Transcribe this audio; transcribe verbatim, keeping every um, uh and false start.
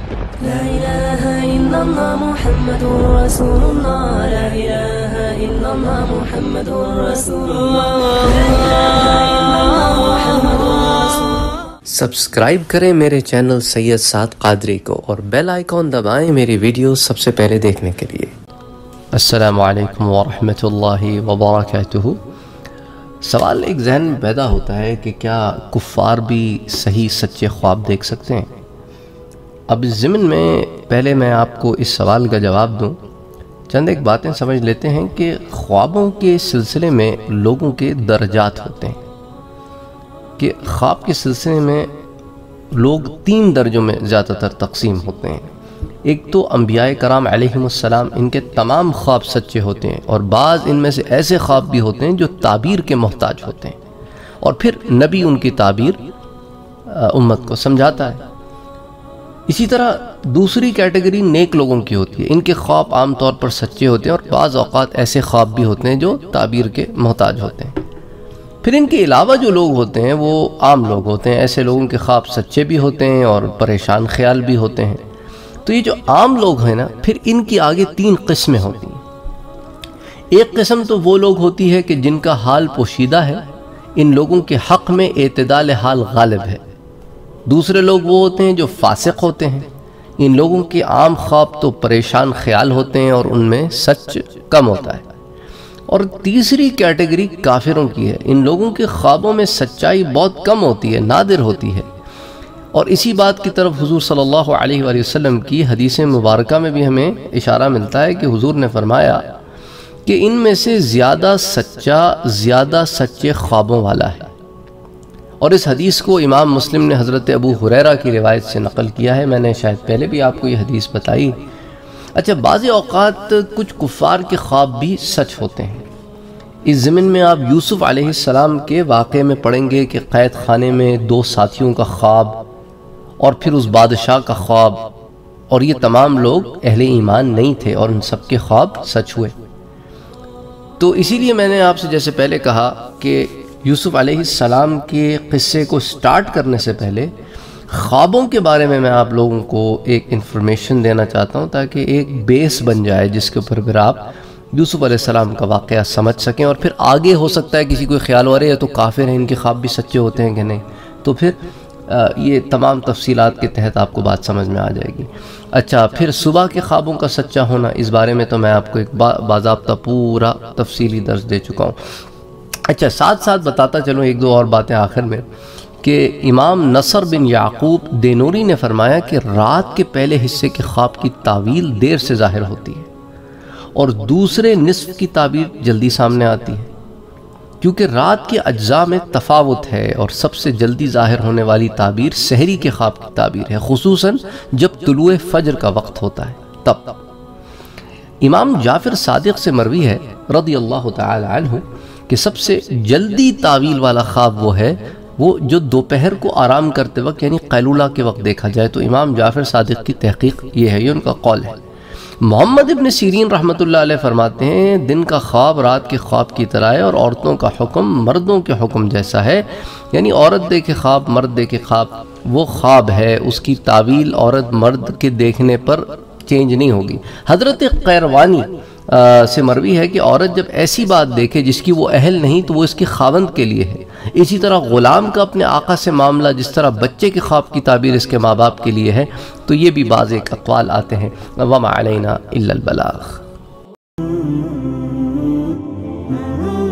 لا إله إلا الله محمد رسول الله لا إله إلا الله محمد رسول الله لا إله إلا الله محمد رسول الله. سبسکرائب کریں میرے چینل سید سعد قادری کو اور بیل آئیکن دبائیں میری ویڈیو سب سے پہلے دیکھنے کے لیے. السلام علیکم ورحمۃ اللہ وبرکاتہ. سوال ایک ذہن میں پیدا ہوتا ہے کہ کیا کفار بھی صحیح سچے خواب دیکھ سکتے ہیں؟ اب اس ضمن میں پہلے میں آپ کو اس سوال کا جواب دوں، چند ایک باتیں سمجھ لیتے ہیں کہ خوابوں کے سلسلے میں لوگوں کے درجات ہوتے ہیں، کہ خواب کے سلسلے میں لوگ تین درجوں میں زیادہ تر تقسیم ہوتے ہیں. ایک تو انبیاء کرام علیہم السلام، ان کے تمام خواب سچے ہوتے ہیں، اور بعض ان میں سے ایسے خواب بھی ہوتے ہیں جو تعبیر کے محتاج ہوتے ہیں، اور پھر نبی ان کی تعبیر امت کو سمجھاتا ہے. اسی طرح دوسری کیٹیگری نیک لوگوں کی ہوتی ہے، ان کے خواب عام طور پر سچے ہوتے ہیں، اور بعض اوقات ایسے خواب بھی ہوتے ہیں جو تعبیر کے محتاج ہوتے ہیں. پھر ان کے علاوہ جو لوگ ہوتے ہیں وہ عام لوگ ہوتے ہیں، ایسے لوگوں کے خواب سچے بھی ہوتے ہیں اور پریشان خیال بھی ہوتے ہیں. تو یہ جو عام لوگ ہیں نا، پھر ان کی آگے تین قسمیں ہوتی ہیں. ایک قسم تو وہ لوگ ہوتی ہے کہ جن کا حال پوشیدہ ہے، ان لوگوں کے حق میں اعتدال حال غالب ہے. دوسرے لوگ وہ ہوتے ہیں جو فاسق ہوتے ہیں، ان لوگوں کے عام خواب تو پریشان خیال ہوتے ہیں اور ان میں سچ کم ہوتا ہے. اور تیسری کیٹیگری کافروں کی ہے، ان لوگوں کے خوابوں میں سچائی بہت کم ہوتی ہے، نادر ہوتی ہے. اور اسی بات کی طرف حضور صلی اللہ علیہ وآلہ وسلم کی حدیث مبارکہ میں بھی ہمیں اشارہ ملتا ہے کہ حضور نے فرمایا کہ ان میں سے زیادہ سچا زیادہ سچے خوابوں والا ہے. اور اس حدیث کو امام مسلم نے حضرت ابو ہریرہ کی روایت سے نقل کیا ہے. میں نے شاید پہلے بھی آپ کو یہ حدیث بتائی. اچھا، بعض اوقات کچھ کفار کے خواب بھی سچ ہوتے ہیں. اس ضمن میں آپ یوسف علیہ السلام کے واقعے میں پڑھیں گے کہ قید خانے میں دو ساتھیوں کا خواب، اور پھر اس بادشاہ کا خواب، اور یہ تمام لوگ اہل ایمان نہیں تھے اور ان سب کے خواب سچ ہوئے. تو اسی لیے میں نے آپ سے جیسے پہلے کہا کہ یوسف علیہ السلام کے قصے کو سٹارٹ کرنے سے پہلے خوابوں کے بارے میں میں آپ لوگوں کو ایک انفارمیشن دینا چاہتا ہوں، تاکہ ایک بیس بن جائے جس کے اوپر پھر آپ یوسف علیہ السلام کا واقعہ سمجھ سکیں. اور پھر آگے ہو سکتا ہے کسی کو خیال ہو رہے ہے تو کافر ہیں، ان کے خواب بھی سچے ہوتے ہیں کہ نہیں، تو پھر یہ تمام تفصیلات کے تحت آپ کو بات سمجھ میں آ جائے گی. اچھا، پھر صبح کے خوابوں کا سچا ہونا، اس بارے میں تو میں آپ کو ایک باضابطہ پورا تفصیلی درس دے چکا ہوں. اچھا، ساتھ ساتھ بتاتا چلوں ایک دو اور باتیں آخر میں، کہ امام نصر بن یعقوب دینوری نے فرمایا کہ رات کے پہلے حصے کے خواب کی تعویل دیر سے ظاہر ہوتی ہے اور دوسرے نصف کی تعبیر جلدی سامنے آتی ہے، کیونکہ رات کے اجزاء میں تفاوت ہے، اور سب سے جلدی ظاہر ہونے والی تعبیر سحری کے خواب کی تعبیر ہے، خصوصاً جب طلوع فجر کا وقت ہوتا ہے تب. امام جعفر صادق سے مروی ہے رضی اللہ تعالی عنہ کہ سب سے جلدی تعویل والا خواب وہ ہے وہ جو دوپہر کو آرام کرتے وقت یعنی قیلولہ کے وقت دیکھا جائے. تو امام جعفر صادق کی تحقیق یہ ہے، یہ ان کا قول ہے. محمد ابن سیرین رحمۃ اللہ علیہ فرماتے ہیں دن کا خواب رات کے خواب کی طرح ہے، اور عورتوں کا حکم مردوں کے حکم جیسا ہے، یعنی عورت دیکھے خواب مرد دیکھے خواب وہ خواب ہے، اس کی تعویل عورت مرد کے دیکھنے پر چینج نہیں ہوگی. حضرت قیروانی سے مروی ہے کہ عورت جب ایسی بات دیکھے جس کی وہ اہل نہیں تو وہ اس کے خاوند کے لیے ہے. اسی طرح غلام کا اپنے آقا سے معاملہ جس طرح بچے کے خواب کی تعبیر اس کے ماں باپ کے لیے ہے. تو یہ بھی بعض ایک اقوال آتے ہیں. وما علینا الا البلاغ.